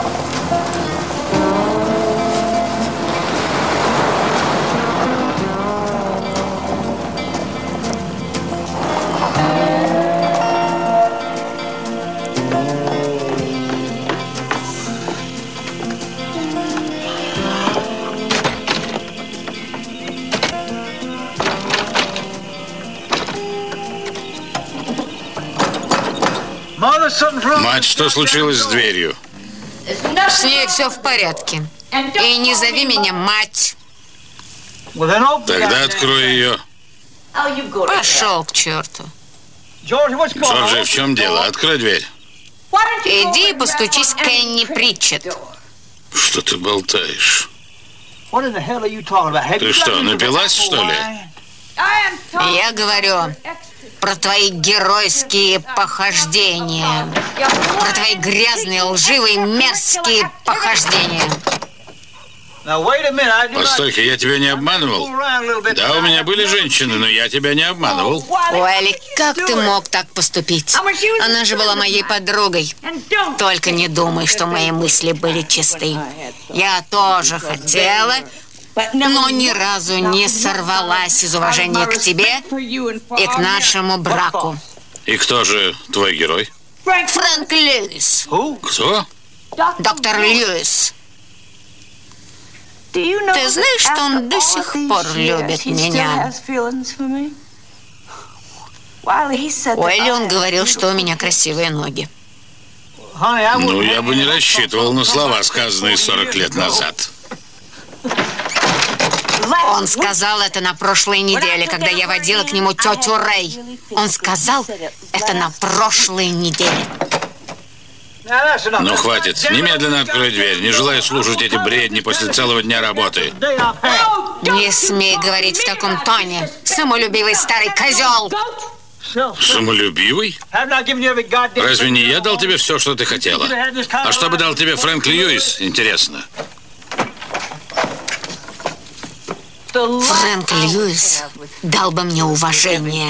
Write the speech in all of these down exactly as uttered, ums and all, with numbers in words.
Мать, что случилось с дверью? С ней все в порядке. И не зови меня мать. Тогда открой ее. Пошел к черту. Джорджи, в чем дело? Открой дверь. Иди и постучись к Энни Притчет. Что ты болтаешь? Ты что, напилась, что ли? Я говорю про твои геройские похождения. Про твои грязные, лживые, мерзкие похождения. Постой-ка, я тебя не обманывал? Да, у меня были женщины, но я тебя не обманывал. Уэлли, как ты мог так поступить? Она же была моей подругой. Только не думай, что мои мысли были чисты. Я тоже хотела, но ни разу не сорвалась из уважения к тебе и к нашему браку. И кто же твой герой? Фрэнк Льюис. Кто? Доктор Льюис. Ты знаешь, что он до сих пор любит меня? Уэлли, он говорил, что у меня красивые ноги. Ну, я бы не рассчитывал на слова, сказанные сорок лет назад. Он сказал это на прошлой неделе, когда я водила к нему тетю Рэй. Он сказал это на прошлой неделе. Ну, хватит. Немедленно открой дверь. Не желаю слушать эти бредни после целого дня работы. Не смей говорить в таком тоне, самолюбивый старый козел. Самолюбивый? Разве не я дал тебе все, что ты хотела? А что бы дал тебе Фрэнк Льюис, интересно? Фрэнк Льюис дал бы мне уважение.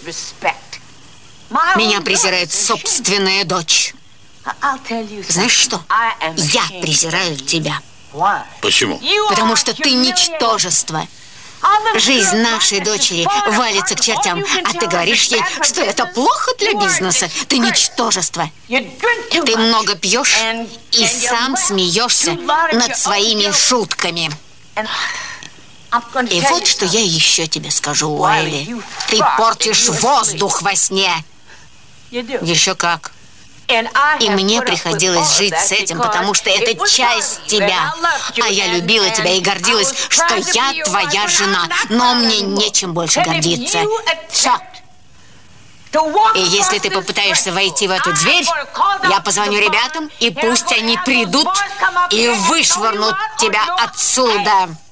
Меня презирает собственная дочь. Знаешь что? Я презираю тебя. Почему? Потому что ты ничтожество. Жизнь нашей дочери валится к чертям, а ты говоришь ей, что это плохо для бизнеса. Ты ничтожество. Ты много пьешь и сам смеешься над своими шутками. И вот что я еще тебе скажу, Уэлли. Ты портишь воздух во сне. Еще как. И мне приходилось жить с этим, потому что это часть тебя. А я любила тебя и гордилась, что я твоя жена. Но мне нечем больше гордиться. Все. И если ты попытаешься войти в эту дверь, я позвоню ребятам, и пусть они придут и вышвырнут тебя отсюда.